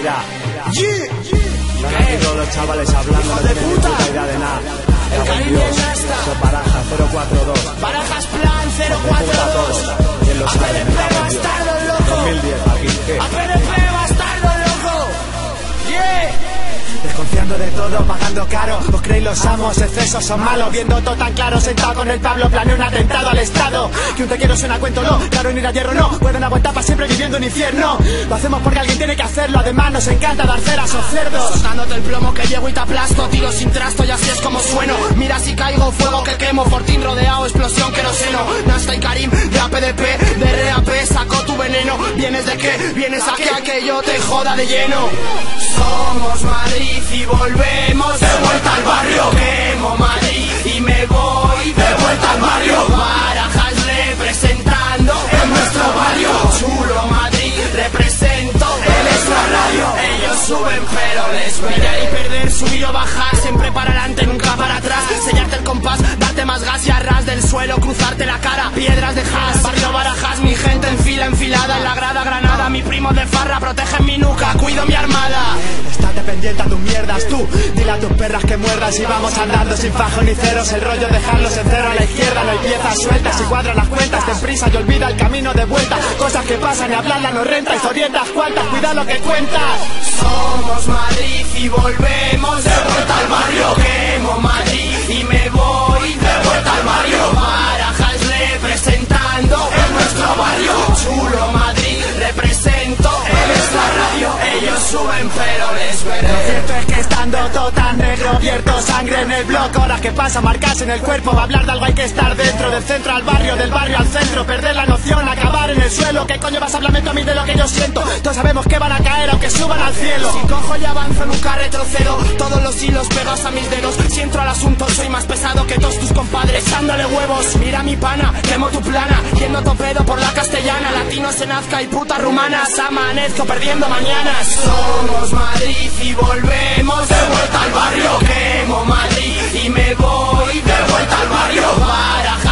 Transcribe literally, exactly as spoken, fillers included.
Mira, están aquí todos los chavales hablando, no tienen ni puta idea de nada. El cariño ya está. Eso es Barajas cero cuatro dos. Barajas plan cero cuatro dos. ¿Quién lo sabe? A P D P bastardo loco. dos mil diez, aquí, ¿qué? A P D P bastardo loco. Yeah. Desconfiando de todo, pagando caro. Os creéis los amos, excesos son malos. Viendo todo tan claro, sentado con el Pablo, planeé un atentado al Estado. Que un te quiero suena cuento, no. Claro, en ir a hierro, no. Pueden aguantar para siempre viviendo un infierno. Lo hacemos porque alguien tiene que hacerlo. Además, nos encanta dar ceras o cerdos. Soltándote el plomo que llevo y te aplasto. Tiro sin trasto y así es como sueno. Mira si caigo, fuego que quemo. Fortín rodeado, explosión, queroseno. Nasta y Karim, de A P D P, de R A P, saco tu veneno. ¿Vienes de qué? Vienes aquí a que yo te joda de lleno. Somos Madrid y volvemos de vuelta al barrio. Quemo Madrid y me voy de vuelta al barrio. Barajas representando en nuestro barrio. Chulo Madrid, represento en extra radio. Ellos suben pero les veré. Y perder, subir o bajar, siempre para adelante, nunca para atrás. Sellarte el compás, darte más gas y a ras del suelo, cruzarte la cara, piedras de has. Barrio Barajas, mi gente en fila, enfilada en la grada Granada. Mi primo de farra, protege mi nuca, cuido mi armada. Estate pendiente a tus mierdas tú. Dile a tus perras que muerdas y vamos andando sin fajo ni ceros. El rollo dejarlos en cero a la izquierda. No hay piezas sueltas y cuadra las cuentas. Ten prisa y olvida el camino de vuelta. Cosas que pasan y hablarlas no renta. Historietas cuantas, cuida lo que cuentas. Somos Madrid y volvemos de vuelta al barrio. Quemo Madrid y me voy de vuelta al barrio. Barajas representando en nuestro barrio. Chulo Madrid, represento en nuestra radio. Ellos suben pero les veré. Lo cierto es que estando todo tan negro, vierto sangre en el bloque. Horas que pasa, marcarse en el cuerpo. Va a hablar de algo hay que estar dentro. Del centro al barrio, del barrio al centro. Perder la noción, acabar en el suelo. ¿Qué coño vas a hablarme tú a mí de lo que yo siento? Todos sabemos que van a caer aunque suban al cielo. Si cojo y avanzo nunca retrocedo. Todos los hilos pegados a mis dedos. Si entro al asunto soy más pesado que todos tus compadres. Dándole huevos, mira mi pana, quemo tu plana. Yendo topedo por la castellana. Latinos en Azca y putas rumanas. Amanezco perdiendo mañanas. Somos Madrid y volvemos de vuelta al barrio. Quemo Madrid y me voy de vuelta al barrio. Barajas